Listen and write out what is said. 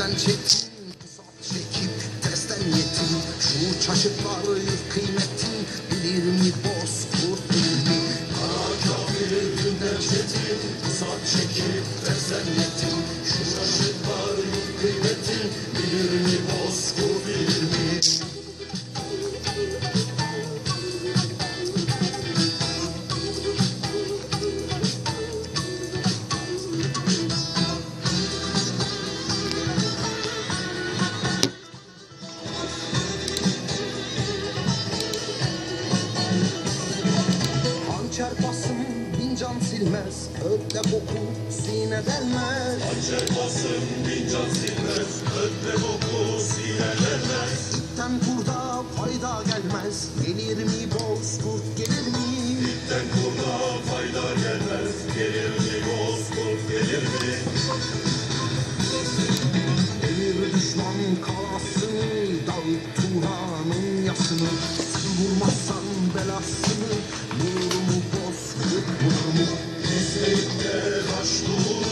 elinden çetin, pusat çekip testten yetin. Şu çaşıkları kıymetin, bilir mi bozkurt bilir mi? Kara kafir elinden çetin, pusat çekip testten yetin. Şu çaşıkları kıymetin, bilir mi bozkurt bilir mi? Hançer basın bin can silmez, ötle boku sine delmez. Hançer basın bin can silmez, ötle boku sine delmez. İpten kurda fayda gelmez, gelir mi bozkurt gelir mi? İpten kurda fayda gelmez, gelir mi bozkurt gelir mi? Devir düşman kalasını, dağıt Turan'ın yasını. Sen vurmazsan belasını, vurur mu bozkurt vurur mu? İzleyip de kaç dur.